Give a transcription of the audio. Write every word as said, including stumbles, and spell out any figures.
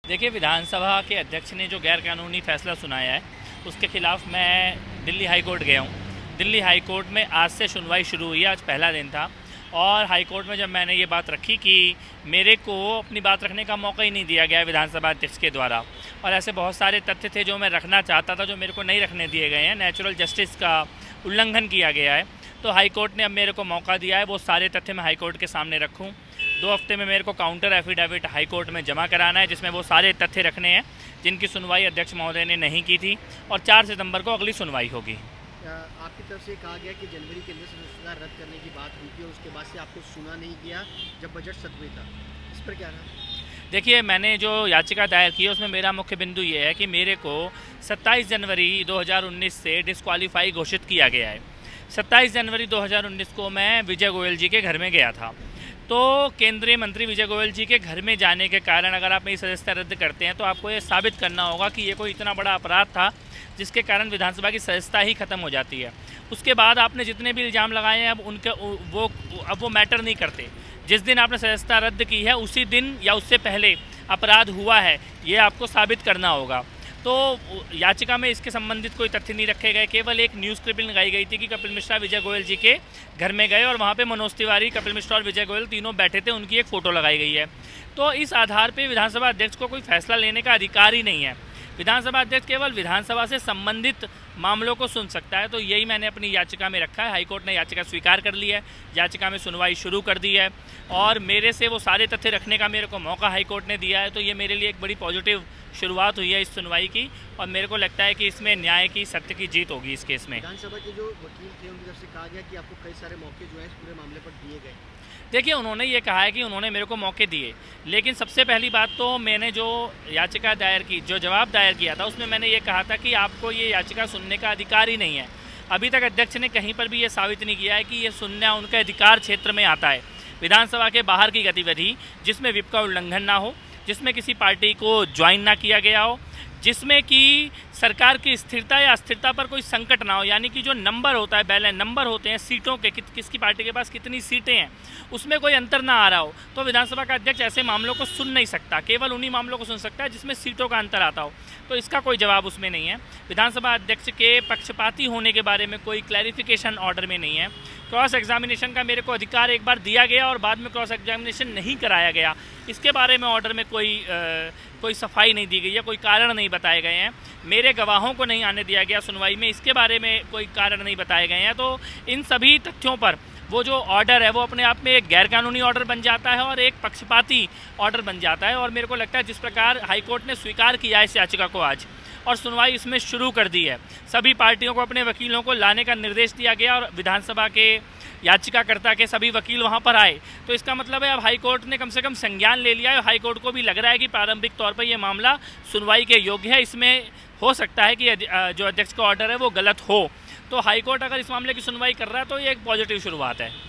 देखिए, विधानसभा के अध्यक्ष ने जो गैर कानूनी फैसला सुनाया है उसके खिलाफ मैं दिल्ली हाई कोर्ट गया हूँ। दिल्ली हाई कोर्ट में आज से सुनवाई शुरू हुई है, आज पहला दिन था। और हाई कोर्ट में जब मैंने ये बात रखी कि मेरे को अपनी बात रखने का मौका ही नहीं दिया गया विधानसभा अध्यक्ष के द्वारा, और ऐसे बहुत सारे तथ्य थे जो मैं रखना चाहता था जो मेरे को नहीं रखने दिए गए हैं, नेचुरल जस्टिस का उल्लंघन किया गया है, तो हाई कोर्ट ने अब मेरे को मौका दिया है वो सारे तथ्य मैं हाई कोर्ट के सामने रखूँ। दो हफ्ते में मेरे को काउंटर एफिडेविट हाई कोर्ट में जमा कराना है जिसमें वो सारे तथ्य रखने हैं जिनकी सुनवाई अध्यक्ष महोदय ने नहीं की थी, और चार सितंबर को अगली सुनवाई होगी। आपकी तरफ से कहा गया कि जनवरी के अंदर सदस्यता रद्द करने की बात हुई थी और उसके बाद से आपको सुना नहीं गया जब बजट सत्र हुआ था, इस पर क्या रहा? देखिए, मैंने जो याचिका दायर की है उसमें मेरा मुख्य बिंदु ये है कि मेरे को सत्ताईस जनवरी दो हज़ार उन्नीस से डिस्क्वालीफाई घोषित किया गया है। सत्ताईस जनवरी दो हज़ार उन्नीस को मैं विजय गोयल जी के घर में गया था, तो केंद्रीय मंत्री विजय गोयल जी के घर में जाने के कारण अगर आप मेरी सदस्यता रद्द करते हैं तो आपको ये साबित करना होगा कि ये कोई इतना बड़ा अपराध था जिसके कारण विधानसभा की सदस्यता ही खत्म हो जाती है। उसके बाद आपने जितने भी इल्ज़ाम लगाए हैं अब उनके वो अब वो मैटर नहीं करते। जिस दिन आपने सदस्यता रद्द की है उसी दिन या उससे पहले अपराध हुआ है, ये आपको साबित करना होगा। तो याचिका में इसके संबंधित कोई तथ्य नहीं रखे गए, केवल एक न्यूज़ क्लिपिंग लगाई गई थी कि कपिल मिश्रा विजय गोयल जी के घर में गए और वहाँ पे मनोज तिवारी, कपिल मिश्रा और विजय गोयल तीनों बैठे थे, उनकी एक फ़ोटो लगाई गई है। तो इस आधार पे विधानसभा अध्यक्ष को कोई फैसला लेने का अधिकार ही नहीं है। विधानसभा अध्यक्ष केवल विधानसभा से संबंधित मामलों को सुन सकता है, तो यही मैंने अपनी याचिका में रखा है। हाईकोर्ट ने याचिका स्वीकार कर ली है, याचिका में सुनवाई शुरू कर दी है और मेरे से वो सारे तथ्य रखने का मेरे को मौका हाईकोर्ट ने दिया है। तो ये मेरे लिए एक बड़ी पॉजिटिव शुरुआत हुई है इस सुनवाई की, और मेरे को लगता है कि इसमें न्याय की, सत्य की जीत होगी इस केस में। विधानसभा के जो वकील थे उनकी तरफ से कहा गया कि आपको कई सारे मौके जो है इस पूरे मामले पर दिए गए। देखिए, उन्होंने ये कहा है कि उन्होंने मेरे को मौके दिए, लेकिन सबसे पहली बात तो मैंने जो याचिका दायर की, जो जवाब दायर किया था, उसमें मैंने ये कहा था कि आपको ये याचिका सुनने का अधिकार ही नहीं है। अभी तक अध्यक्ष ने कहीं पर भी ये साबित नहीं किया है कि ये सुनना उनके अधिकार क्षेत्र में आता है। विधानसभा के बाहर की गतिविधि जिसमें विप का उल्लंघन ना हो, जिसमें किसी पार्टी को ज्वाइन ना किया गया हो, जिसमें कि सरकार की स्थिरता या अस्थिरता पर कोई संकट ना हो, यानी कि जो नंबर होता है, बैलेंस नंबर होते हैं सीटों के, कि, किसकी पार्टी के पास कितनी सीटें हैं, उसमें कोई अंतर ना आ रहा हो, तो विधानसभा का अध्यक्ष ऐसे मामलों को सुन नहीं सकता। केवल उन्हीं मामलों को सुन सकता है जिसमें सीटों का अंतर आता हो, तो इसका कोई जवाब उसमें नहीं है। विधानसभा अध्यक्ष के पक्षपाती होने के बारे में कोई क्लैरिफिकेशन ऑर्डर में नहीं है। क्रॉस एग्जामिनेशन का मेरे को अधिकार एक बार दिया गया और बाद में क्रॉस एग्जामिनेशन नहीं कराया गया, इसके बारे में ऑर्डर में कोई आ, कोई सफाई नहीं दी गई है, कोई कारण नहीं बताए गए हैं। मेरे गवाहों को नहीं आने दिया गया सुनवाई में, इसके बारे में कोई कारण नहीं बताए गए हैं। तो इन सभी तथ्यों पर वो जो ऑर्डर है वो अपने आप में एक गैरकानूनी ऑर्डर बन जाता है और एक पक्षपाती ऑर्डर बन जाता है। और मेरे को लगता है जिस प्रकार हाईकोर्ट ने स्वीकार किया इस याचिका को आज और सुनवाई इसमें शुरू कर दी है, सभी पार्टियों को अपने वकीलों को लाने का निर्देश दिया गया और विधानसभा के याचिकाकर्ता के सभी वकील वहां पर आए, तो इसका मतलब है अब हाईकोर्ट ने कम से कम संज्ञान ले लिया है। हाईकोर्ट को भी लग रहा है कि प्रारंभिक तौर पर यह मामला सुनवाई के योग्य है, इसमें हो सकता है कि जो अध्यक्ष का ऑर्डर है वो गलत हो। तो हाईकोर्ट अगर इस मामले की सुनवाई कर रहा है तो ये एक पॉजिटिव शुरुआत है।